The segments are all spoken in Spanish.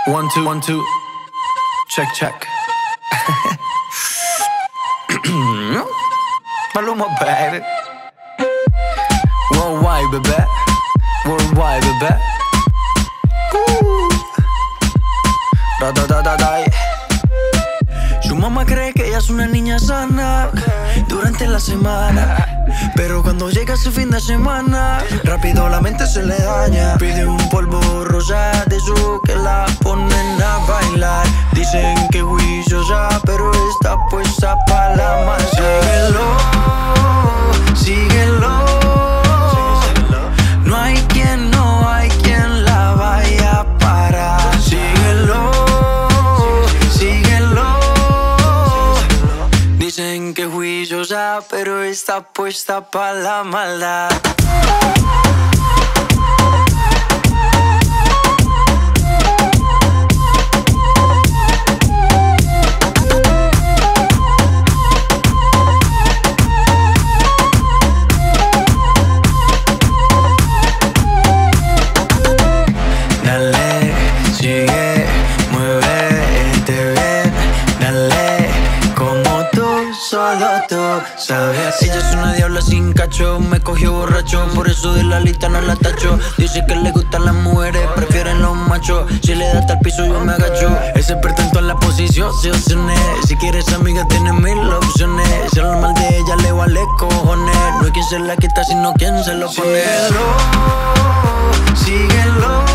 One, two, one, two. Check, check. Maluma, baby. Worldwide, bebé. Worldwide, bebé. Da. Su mamá cree que ella es una niña sana durante la semana, pero cuando llega ese fin de semana, rápido la mente se le daña. Pide un polvo rosa de eso que la ponen a bailar. Dicen que juiciosa, pero está puesta pa' la masa. Síguelo. No hay quien la vaya a parar. Síguelo. Dicen que juiciosa, pero está puesta pa' la maldad. Dale, sigue, muévete bien. Dale, como tú, solo tú sabes. Ella es una diabla sin cacho, me cogió borracho, por eso de la lista no la tacho. Dice que le gustan las mujeres, prefieren los machos. Si le da hasta el piso yo me agacho. Es experta en todas las posiciones. Si quieres amiga tiene mil opciones. Si habla mal de ella le vale cojones. No hay quien se la quita sino quien se lo pone. Síguelo.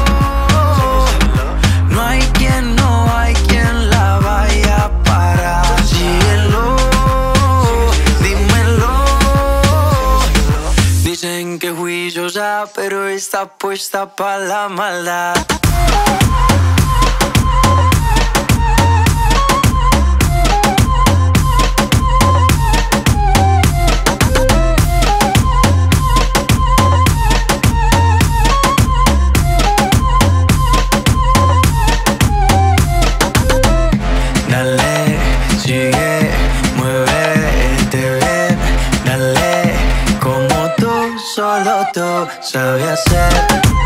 No hay quien la vaya a parar. Síguelo. Dicen que juiciosa, pero está puesta pa' la maldad. Dale, sigue, muévete bien. Dale, como tú, solo tú sabes hacer.